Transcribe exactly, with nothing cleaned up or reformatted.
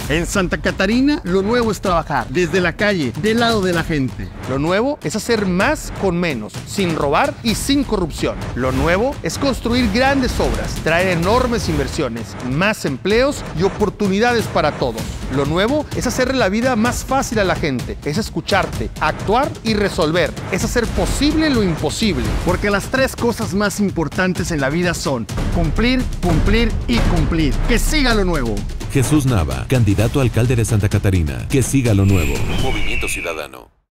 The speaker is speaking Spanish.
En Santa Catarina, lo nuevo es trabajar desde la calle, del lado de la gente. Lo nuevo es hacer más con menos, sin robar y sin corrupción. Lo nuevo es construir grandes obras, traer enormes inversiones, más empleos y oportunidades para todos. Lo nuevo es hacerle la vida más fácil a la gente, es escucharte, actuar y resolver, es hacer posible lo imposible. Porque las tres cosas más importantes en la vida son cumplir, cumplir y cumplir. ¡Que siga lo nuevo! Jesús Nava, candidato a alcalde de Santa Catarina. Que siga lo nuevo. Movimiento Ciudadano.